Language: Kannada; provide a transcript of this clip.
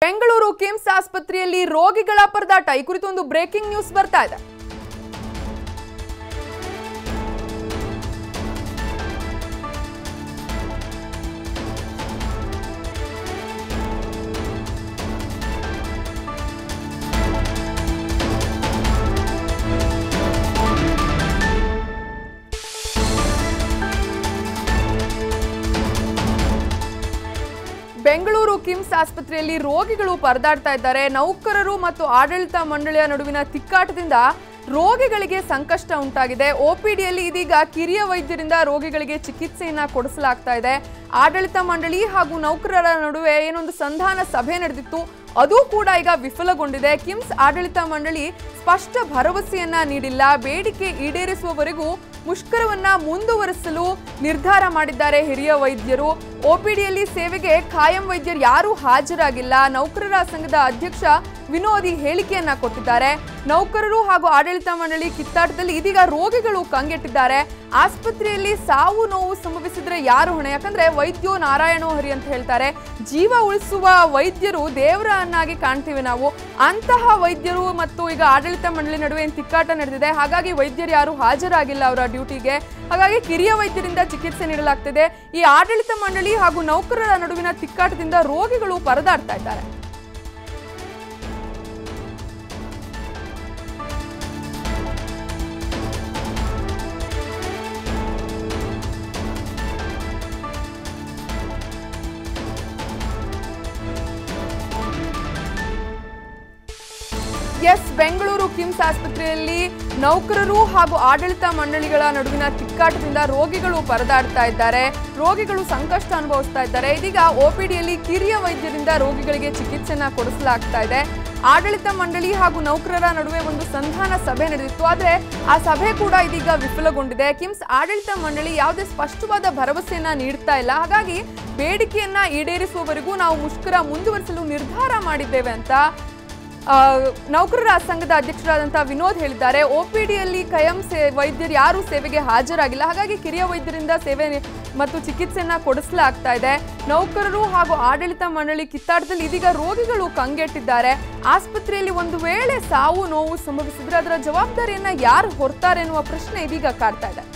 ಬೆಂಗಳೂರು ಕಿಮ್ಸ್ ಆಸ್ಪತ್ರೆಯಲ್ಲಿ ರೋಗಿಗಳ ಪರದಾಟ ಈ ಕುರಿತು ಒಂದು ಬ್ರೇಕಿಂಗ್ ನ್ಯೂಸ್ ಬರ್ತಾ ಇದೆ. ಬೆಂಗಳೂರು ಕಿಮ್ಸ್ ಆಸ್ಪತ್ರೆಯಲ್ಲಿ ರೋಗಿಗಳು ಪರದಾಡ್ತಾ ಇದ್ದಾರೆ. ನೌಕರರು ಮತ್ತು ಆಡಳಿತ ಮಂಡಳಿಯ ನಡುವಿನ ತಿಕ್ಕಾಟದಿಂದ ರೋಗಿಗಳಿಗೆ ಸಂಕಷ್ಟ ಉಂಟಾಗಿದೆ. OPDಯಲ್ಲಿ ಇದೀಗ ಕಿರಿಯ ವೈದ್ಯರಿಂದ ರೋಗಿಗಳಿಗೆ ಚಿಕಿತ್ಸೆಯನ್ನ ಕೊಡಿಸಲಾಗ್ತಾ ಇದೆ. ಆಡಳಿತ ಮಂಡಳಿ ಹಾಗೂ ನೌಕರರ ನಡುವೆ ಏನೊಂದು ಸಂಧಾನ ಸಭೆ ನಡೆದಿತ್ತು, ಅದು ಕೂಡ ಈಗ ವಿಫಲಗೊಂಡಿದೆ. ಕಿಮ್ಸ್ ಆಡಳಿತ ಮಂಡಳಿ ಸ್ಪಷ್ಟ ಭರವಸೆಯನ್ನ ನೀಡಿಲ್ಲ. ಬೇಡಿಕೆ ಈಡೇರಿಸುವವರೆಗೂ ಮುಷ್ಕರವನ್ನ ಮುಂದುವರಿಸಲು ನಿರ್ಧಾರ ಮಾಡಿದ್ದಾರೆ ಹಿರಿಯ ವೈದ್ಯರು. OPDಯಲ್ಲಿ ಸೇವೆಗೆ ಖಾಯಂ ವೈದ್ಯರು ಯಾರೂ ಹಾಜರಾಗಿಲ್ಲ. ನೌಕರರ ಸಂಘದ ಅಧ್ಯಕ್ಷ ವಿನೋದಿ ಹೇಳಿಕೆಯನ್ನ ಕೊಟ್ಟಿದ್ದಾರೆ. ನೌಕರರು ಹಾಗೂ ಆಡಳಿತ ಮಂಡಳಿ ಕಿತ್ತಾಟದಲ್ಲಿ ಇದೀಗ ರೋಗಿಗಳು ಕಂಗೆಟ್ಟಿದ್ದಾರೆ. ಆಸ್ಪತ್ರೆಯಲ್ಲಿ ಸಾವು ನೋವು ಸಂಭವಿಸಿದ್ರೆ ಯಾರು ಹೊಣೆ? ಯಾಕಂದ್ರೆ ವೈದ್ಯೋ ನಾರಾಯಣೋ ಹರಿ ಅಂತ ಹೇಳ್ತಾರೆ. ಜೀವ ಉಳಿಸುವ ವೈದ್ಯರು ದೇವರನ್ನಾಗಿ ಕಾಣ್ತೀವಿ ನಾವು. ಅಂತಹ ವೈದ್ಯರು ಮತ್ತು ಈಗ ಆಡಳಿತ ಮಂಡಳಿ ನಡುವೆ ತಿಕ್ಕಾಟ ನಡೆದಿದೆ. ಹಾಗಾಗಿ ವೈದ್ಯರು ಯಾರು ಹಾಜರಾಗಿಲ್ಲ ಅವರ ಡ್ಯೂಟಿಗೆ. ಹಾಗಾಗಿ ಕಿರಿಯ ವೈದ್ಯರಿಂದ ಚಿಕಿತ್ಸೆ ನೀಡಲಾಗ್ತಿದೆ. ಈ ಆಡಳಿತ ಮಂಡಳಿ ಹಾಗೂ ನೌಕರರ ನಡುವಿನ ತಿಕ್ಕಾಟದಿಂದ ರೋಗಿಗಳು ಪರದಾಡ್ತಾ ಇದ್ದಾರೆ. ಬೆಂಗಳೂರು ಕಿಮ್ಸ್ ಆಸ್ಪತ್ರೆಯಲ್ಲಿ ನೌಕರರು ಹಾಗೂ ಆಡಳಿತ ಮಂಡಳಿಗಳ ನಡುವಿನ ತಿಕ್ಕಾಟದಿಂದ ರೋಗಿಗಳು ಪರದಾಡ್ತಾ ಇದ್ದಾರೆ. ರೋಗಿಗಳು ಸಂಕಷ್ಟ ಅನುಭವಿಸ್ತಾ ಇದ್ದಾರೆ. ಇದೀಗ OPDಯಲ್ಲಿ ಕಿರಿಯ ವೈದ್ಯರಿಂದ ರೋಗಿಗಳಿಗೆ ಚಿಕಿತ್ಸೆಯನ್ನ ಕೊಡಿಸಲಾಗ್ತಾ ಇದೆ. ಆಡಳಿತ ಮಂಡಳಿ ಹಾಗೂ ನೌಕರರ ನಡುವೆ ಒಂದು ಸಂಧಾನ ಸಭೆ ನಡೆದಿತ್ತು, ಆದರೆ ಆ ಸಭೆ ಕೂಡ ಇದೀಗ ವಿಫಲಗೊಂಡಿದೆ. ಕಿಮ್ಸ್ ಆಡಳಿತ ಮಂಡಳಿ ಯಾವುದೇ ಸ್ಪಷ್ಟವಾದ ಭರವಸೆಯನ್ನ ನೀಡ್ತಾ ಇಲ್ಲ. ಹಾಗಾಗಿ ಬೇಡಿಕೆಯನ್ನ ಈಡೇರಿಸುವವರೆಗೂ ನಾವು ಮುಷ್ಕರ ಮುಂದುವರಿಸಲು ನಿರ್ಧಾರ ಮಾಡಿದ್ದೇವೆ ಅಂತ ನೌಕರರ ಸಂಘದ ಅಧ್ಯಕ್ಷರಾದಂತಹ ವಿನೋದ್ ಹೇಳಿದ್ದಾರೆ. OPDಯಲ್ಲಿ ಖಾಯಂ ವೈದ್ಯರು ಯಾರು ಸೇವೆಗೆ ಹಾಜರಾಗಿಲ್ಲ. ಹಾಗಾಗಿ ಕಿರಿಯ ವೈದ್ಯರಿಂದ ಸೇವೆ ಮತ್ತು ಚಿಕಿತ್ಸೆಯನ್ನ ಕೊಡಿಸಲಾಗ್ತಾ ಇದೆ. ನೌಕರರು ಹಾಗೂ ಆಡಳಿತ ಮಂಡಳಿ ಕಿತ್ತಾಟದಲ್ಲಿ ಇದೀಗ ರೋಗಿಗಳು ಕಂಗೆಟ್ಟಿದ್ದಾರೆ. ಆಸ್ಪತ್ರೆಯಲ್ಲಿ ಒಂದು ವೇಳೆ ಸಾವು ನೋವು ಸಂಭವಿಸಿದ್ರೆ ಅದರ ಜವಾಬ್ದಾರಿಯನ್ನ ಯಾರು ಹೊರ್ತಾರೆ ಎನ್ನುವ ಪ್ರಶ್ನೆ ಇದೀಗ ಕಾಡ್ತಾ ಇದೆ.